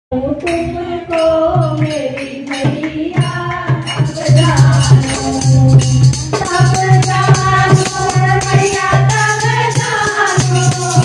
तुमको मेरी भैया सब जानो भैया सब जानो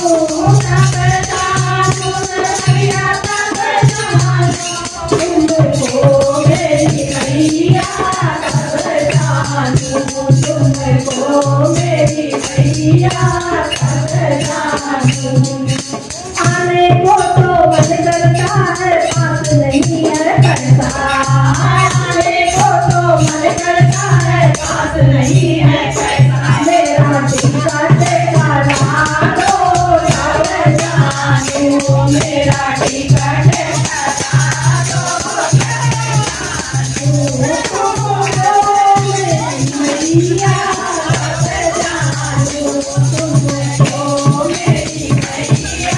भैया सब जानो तुमको मेरी भैया सब जानो तुमको मेरी भैया सब जानो आने को तो मन करता है पास नहीं है पैसा आने को तो मन करता है पास नहीं है पैसा मेरा टिकट करा दो सब जानो मेरा टिकट करा दो भैया सब जानो तुमको मेरी भैया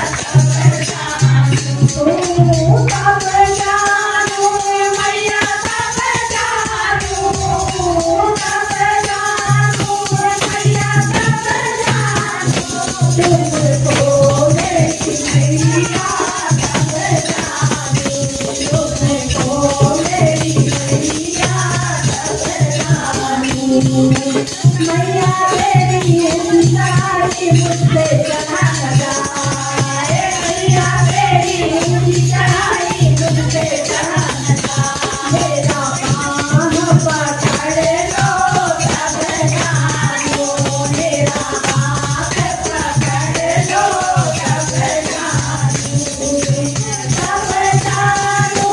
मैया तेरी उंचाई मुझसे चढ़ा जाए मैया तेरी चढ़ाई मुझसे चढ़ा मेरा पाँव पकड़ लो सब जानो मेरा हाथ पकड़ लो सब जानो मैया सब जानो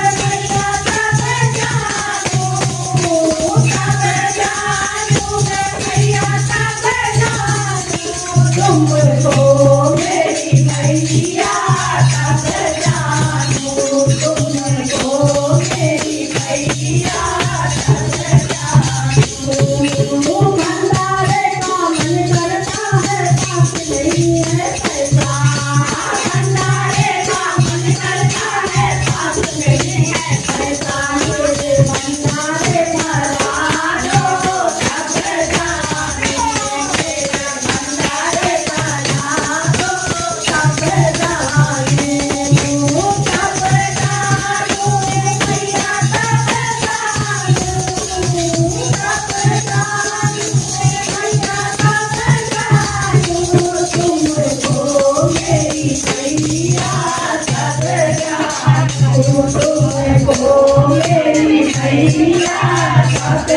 तुमको मेरी भैया सब जानो तुमको मेरी भैया सब जानो भंडारे का मन करता है पास नहीं है पैसा भंडारे का मन करता है पास नहीं है पैसा मेरे भंडारे भरा दो सब जानो तुमको मेरी भैया सब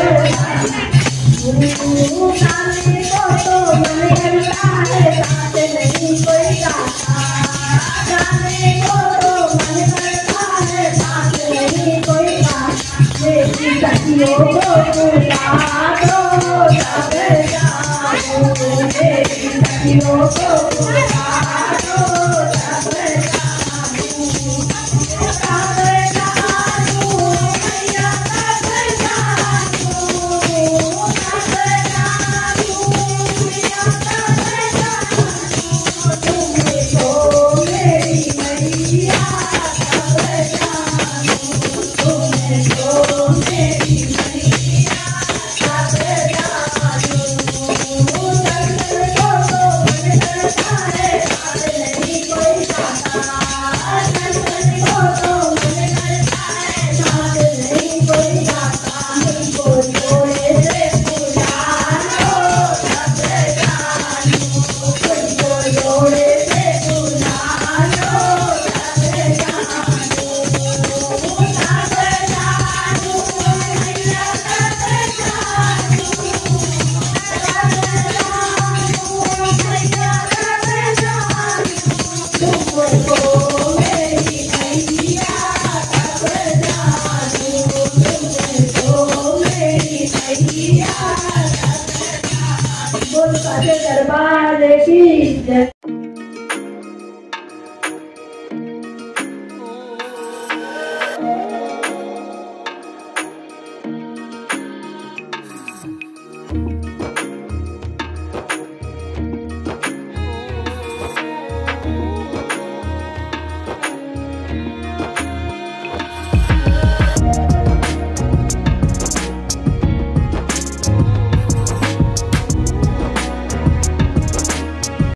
जाने को तो मन करता है साथ नहीं कोई जाता जाने को तो मन करता है साथ नहीं कोई जाता मेरी सखियों को बुला दो सब जानो मेरी सखियों को